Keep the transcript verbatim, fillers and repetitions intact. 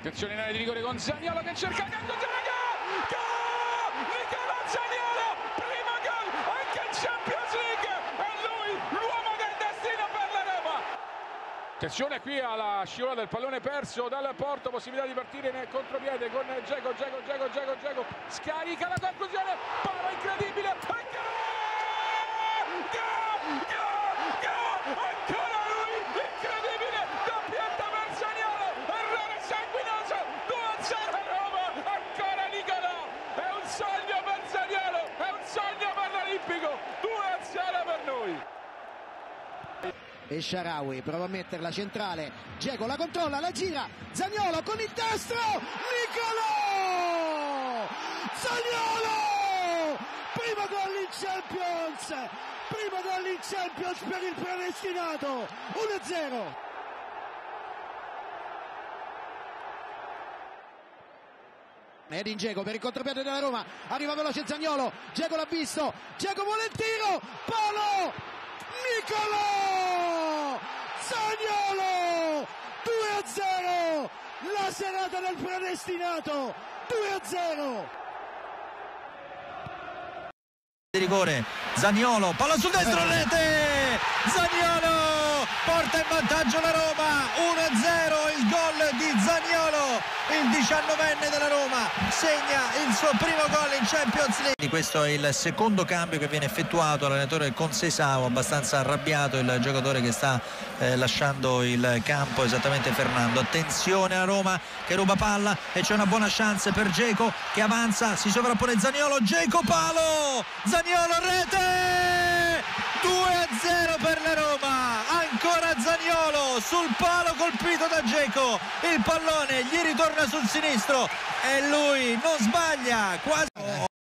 Attenzione in area di rigore con Zaniolo che cerca Gango, gol! Gol! Nicolò Zaniolo, primo gol anche in Champions League, è lui l'uomo del destino per la Roma. Attenzione qui alla scivola del pallone perso dal Porto, possibilità di partire in contropiede con Dzeko, Dzeko, Dzeko, Dzeko, Dzeko, scarica la conclusione, palla incredibile, e gol! Gol! Gol! Gol! Ancora lui, incredibile, doppietta per Zaniolo, errore sanguinoso, due a zero Roma, ancora Nicolò, è un sogno per Zaniolo, è un sogno per l'Olimpico, due a zero per noi. E Shaarawy prova a metterla centrale, Dzeko la controlla, la gira, Zaniolo con il destro, Nicolò! Zaniolo! Primo gol in Champions! Primo gol in Champions per il predestinato, uno a zero. Edin Dzeko per il contropiede della Roma, arriva veloce Zaniolo, Dzeko l'ha visto, Dzeko vuole il tiro, palo, Nicolò! Zaniolo! due a zero, la serata del predestinato, due a zero. Di rigore, Zaniolo, palla sul destro, rete! Zaniolo porta in vantaggio la Roma, uno a zero, il gol di Zaniolo, il diciannovenne della Roma segna il suo primo gol in Champions League. Questo è il secondo cambio che viene effettuato, l'allenatore Conceição abbastanza arrabbiato, il giocatore che sta eh, lasciando il campo, esattamente Fernando. Attenzione a Roma che ruba palla e c'è una buona chance per Dzeko che avanza, si sovrappone Zaniolo, Dzeko palo, Zaniolo rete, due a zero per la Roma, ancora Zaniolo sul palo colpito da Dzeko, il pallone gli ritorna sul sinistro e lui non sbaglia, quasi